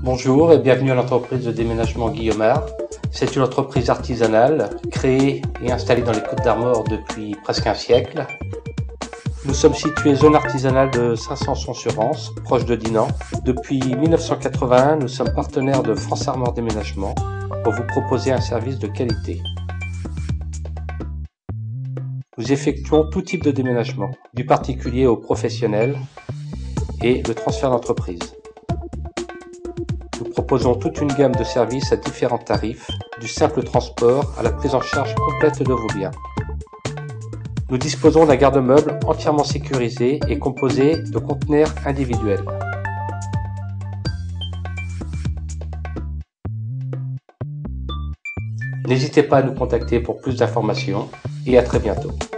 Bonjour et bienvenue à l'entreprise de déménagement Guillaumard. C'est une entreprise artisanale créée et installée dans les Côtes-d'Armor depuis presque un siècle. Nous sommes situés zone artisanale de Saint-Sanson-sur-Rance, proche de Dinan. Depuis 1981, nous sommes partenaires de France Armor Déménagement pour vous proposer un service de qualité. Nous effectuons tout type de déménagement, du particulier au professionnel et le transfert d'entreprise. Nous proposons toute une gamme de services à différents tarifs, du simple transport à la prise en charge complète de vos biens. Nous disposons d'un garde-meuble entièrement sécurisé et composé de conteneurs individuels. N'hésitez pas à nous contacter pour plus d'informations et à très bientôt.